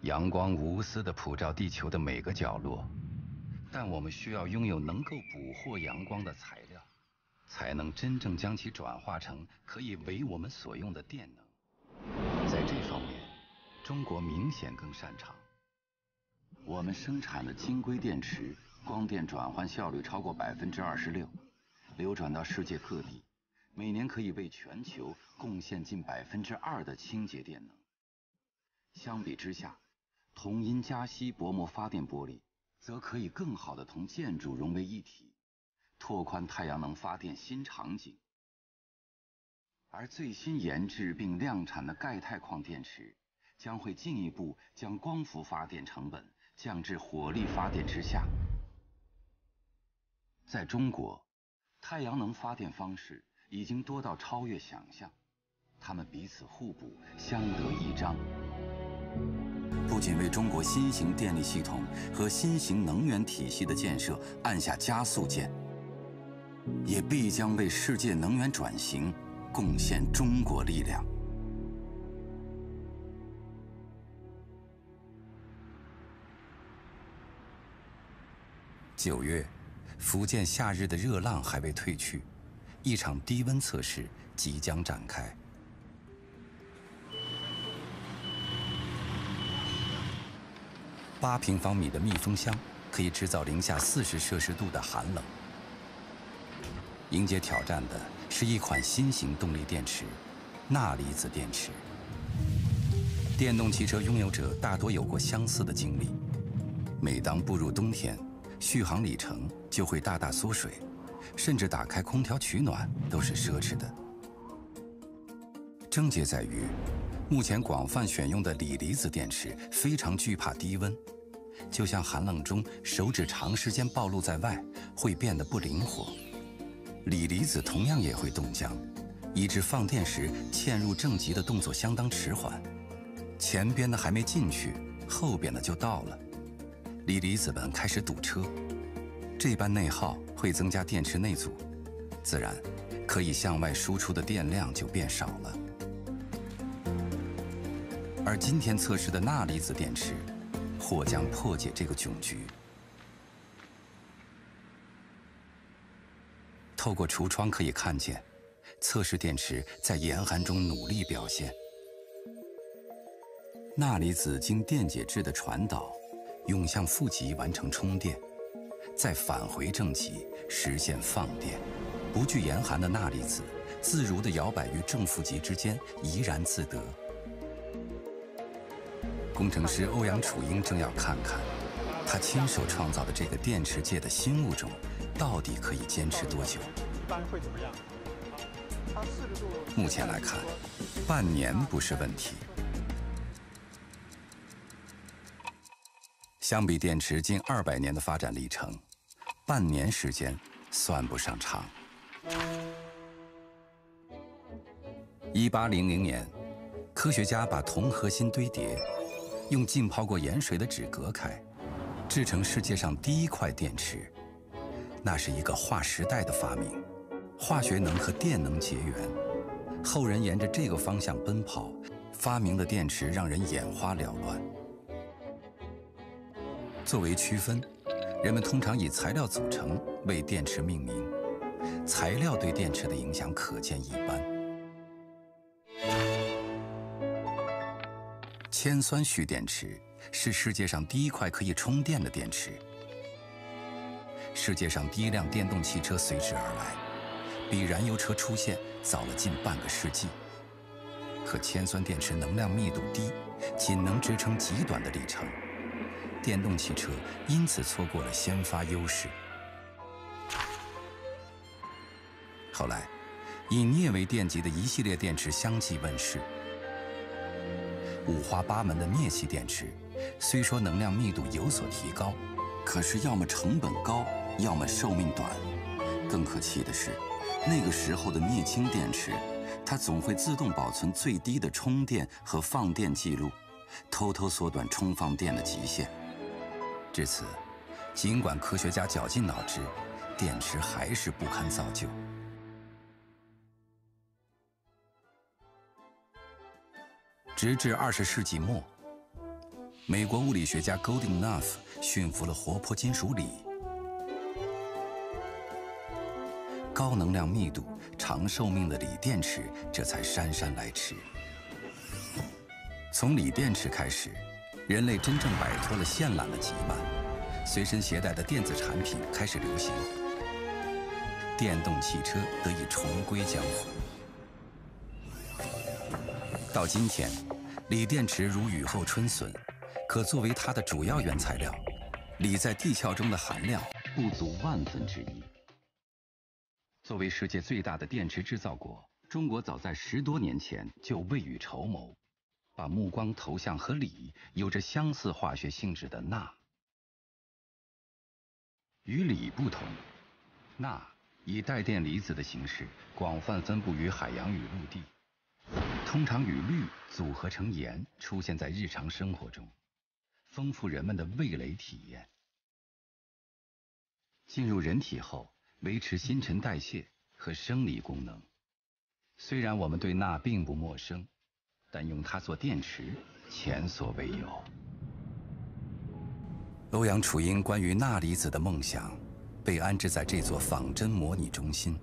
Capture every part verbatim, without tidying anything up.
阳光无私地普照地球的每个角落，但我们需要拥有能够捕获阳光的材料，才能真正将其转化成可以为我们所用的电能。在这方面，中国明显更擅长。我们生产的晶硅电池，光电转换效率超过百分之二十六，流转到世界各地，每年可以为全球贡献近百分之二的清洁电能。相比之下，铜因加锡薄膜发电玻璃则可以更好地同建筑融为一体，拓宽太阳能发电新场景。而最新研制并量产的钙钛矿电池，将会进一步将光伏发电成本降至火力发电之下。在中国，太阳能发电方式已经多到超越想象，它们彼此互补，相得益彰。不仅为中国新型电力系统和新型能源体系的建设按下加速键，也必将为世界能源转型贡献中国力量。九月，福建夏日的热浪还未退去，一场低温测试即将展开。八平方米的密封箱可以制造零下四十摄氏度的寒冷。迎接挑战的是一款新型动力电池——钠离子电池。电动汽车拥有者大多有过相似的经历：每当步入冬天，续航里程就会大大缩水，甚至打开空调取暖都是奢侈的。症结在于，目前广泛选用的锂离子电池非常惧怕低温，就像寒冷中手指长时间暴露在外，会变得不灵活。锂离子同样也会冻僵，以致放电时嵌入正极的动作相当迟缓，前边的还没进去，后边的就到了。锂离子们开始堵车，这般内耗会增加电池内阻，自然可以向外输出的电量就变少了。而今天测试的钠离子电池，或将破解这个窘局。透过橱窗可以看见，测试电池在严寒中努力表现。钠离子经电解质的传导，涌向负极完成充电，再返回正极实现放电。不惧严寒的钠离子，自如地摇摆于正负极之间，怡然自得。工程师欧阳楚英正要看看，他亲手创造的这个电池界的新物种，到底可以坚持多久？ 一般会怎么样？它四十度。 目前来看，半年不是问题。相比电池近二百年的发展历程，半年时间算不上长。一八零零年，科学家把铜核心堆叠用浸泡过盐水的纸隔开，制成世界上第一块电池。那是一个划时代的发明，化学能和电能结缘。后人沿着这个方向奔跑，发明的电池让人眼花缭乱。作为区分，人们通常以材料组成为电池命名，材料对电池的影响可见一斑。铅酸蓄电池是世界上第一块可以充电的电池。世界上第一辆电动汽车随之而来，比燃油车出现早了近半个世纪。可铅酸电池能量密度低，仅能支撑极短的里程，电动汽车因此错过了先发优势。后来，以镍为电极的一系列电池相继问世。五花八门的镍系电池，虽说能量密度有所提高，可是要么成本高，要么寿命短。更可气的是，那个时候的镍氢电池，它总会自动保存最低的充电和放电记录，偷偷缩短充放电的极限。至此，尽管科学家绞尽脑汁，电池还是不堪造就。直至二十世纪末， 美国物理学家 Golding-Nuff 驯服了活泼金属锂，高能量密度、长寿命的锂电池这才姗姗来迟。从锂电池开始，人类真正摆脱了线缆的羁绊，随身携带的电子产品开始流行，电动汽车得以重归江湖。到今天，锂电池如雨后春笋。 可作为它的主要原材料，锂在地壳中的含量不足万分之一。作为世界最大的电池制造国，中国早在十多年前就未雨绸缪，把目光投向和锂有着相似化学性质的钠。与锂不同，钠以带电离子的形式广泛分布于海洋与陆地，通常与氯组合成盐，出现在日常生活中。 丰富人们的味蕾体验。进入人体后，维持新陈代谢和生理功能。虽然我们对钠并不陌生，但用它做电池前所未有。欧阳楚英关于钠离子的梦想，被安置在这座仿真模拟中心。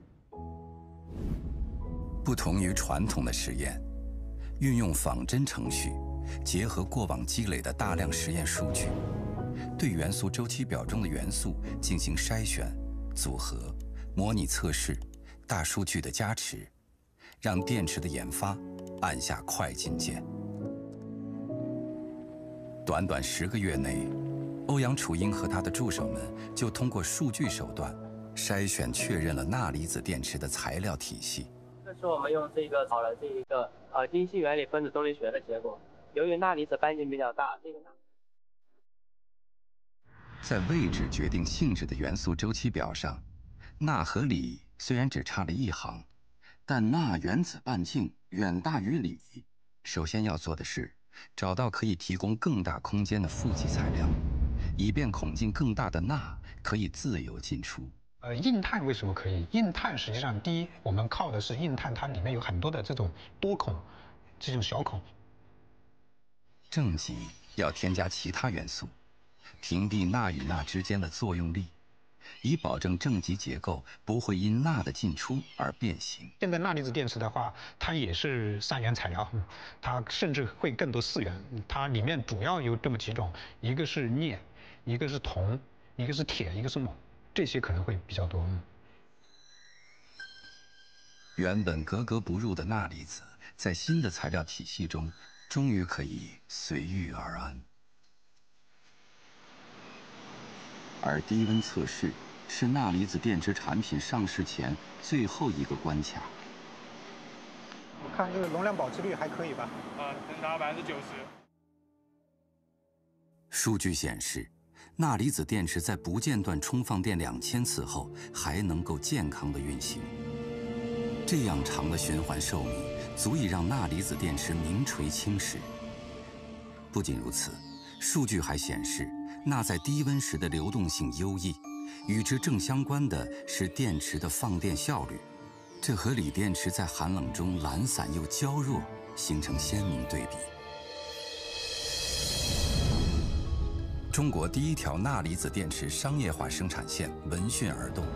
不同于传统的实验，运用仿真程序。 结合过往积累的大量实验数据，对元素周期表中的元素进行筛选、组合、模拟测试，大数据的加持，让电池的研发按下快进键。短短十个月内，欧阳楚英和他的助手们就通过数据手段筛选确认了钠离子电池的材料体系。 这是我们用这个找了这一个呃精细原理分子动力学的结果。 由于钠离子半径比较大，这个钠在位置决定性质的元素周期表上，钠和锂虽然只差了一行，但钠原子半径远大于锂。首先要做的是，找到可以提供更大空间的负极材料，以便孔径更大的钠可以自由进出。 呃，硬碳为什么可以？硬碳实际上，第一，我们靠的是硬碳，它里面有很多的这种多孔，这种小孔。 正极要添加其他元素，屏蔽钠与钠之间的作用力，以保证正极结构不会因钠的进出而变形。 现在钠离子电池的话，它也是三元材料，它甚至会更多四元。它里面主要有这么几种，一个是镍，一个是铜，一个是铁，一个是锰，这些可能会比较多。 原本格格不入的钠离子，在新的材料体系中。 终于可以随遇而安，而低温测试是钠离子电池产品上市前最后一个关卡。 我看这个容量保持率还可以吧？ 啊，能达百分之九十。 数据显示，钠离子电池在不间断充放电两千次后，还能够健康的运行。这样长的循环寿命。 足以让钠离子电池名垂青史。不仅如此，数据还显示，钠在低温时的流动性优异，与之正相关的是电池的放电效率，这和锂电池在寒冷中懒散又娇弱形成鲜明对比。中国第一条钠离子电池商业化生产线闻讯而动。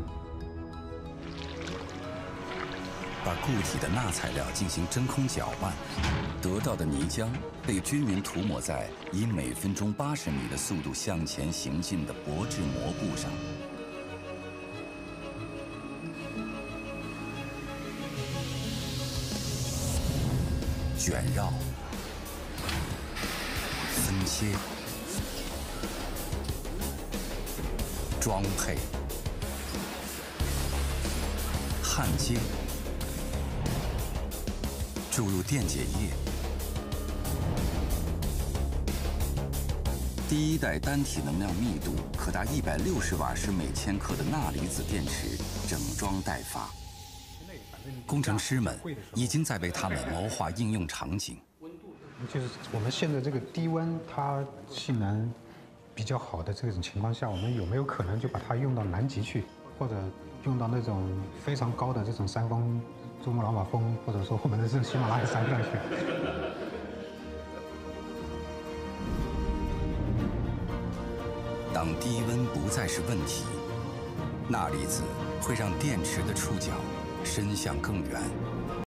把固体的钠材料进行真空搅拌，得到的泥浆被均匀涂抹在以每分钟八十米的速度向前行进的薄质膜布上。卷绕、分切、装配、焊接。 注入电解液，第一代单体能量密度可达一百六十瓦时每千克的钠离子电池整装待发。工程师们已经在为它们谋划应用场景。 就是我们现在这个低温它性能比较好的这种情况下，我们有没有可能就把它用到南极去，或者用到那种非常高的这种山峰？ 珠穆朗玛峰，或者说我们的这喜马拉雅山上去。 当低温不再是问题，钠离子会让电池的触角伸向更远。